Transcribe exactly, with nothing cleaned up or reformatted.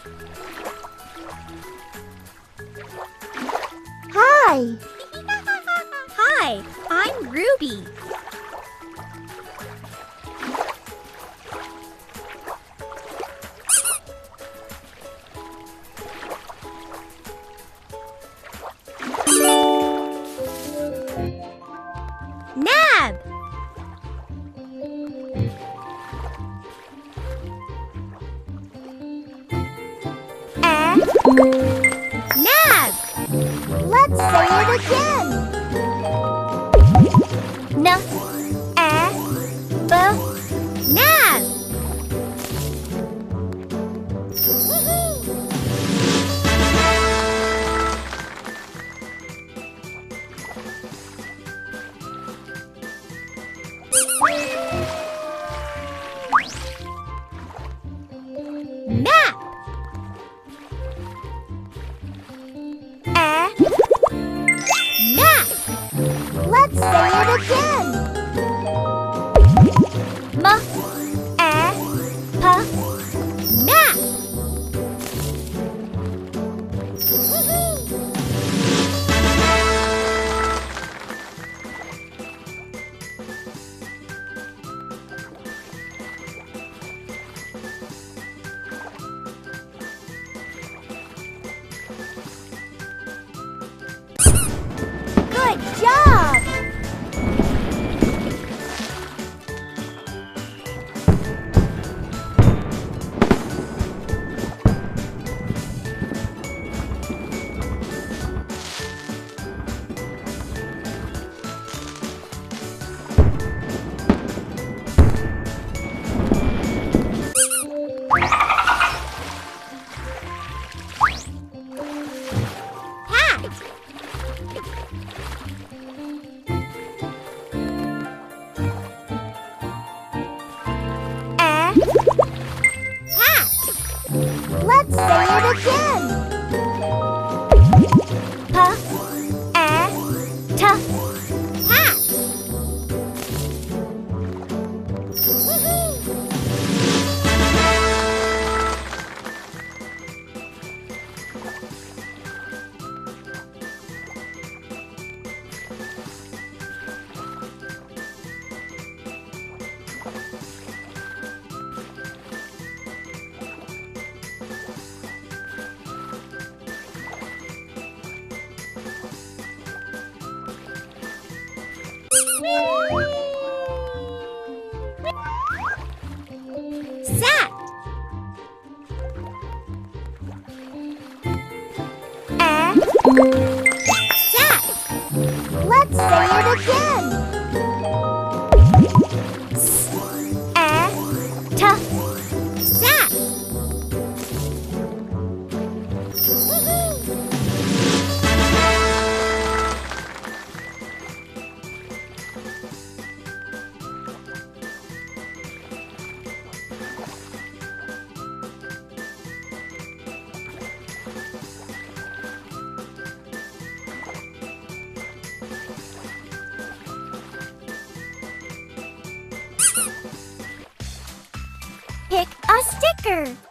Hi. Hi, I'm Ruby. Nab. A. Nab. Let's say it again. N. A. B. Nab. Nap. A. Nap. Let's say it again. M. A. P. Nap. Good job. Hat. A. Hat. Let's say it again. P. A. T. Hat. Sat. A. Sat. Let's say it again. S. A. T. Sat. Pick a sticker.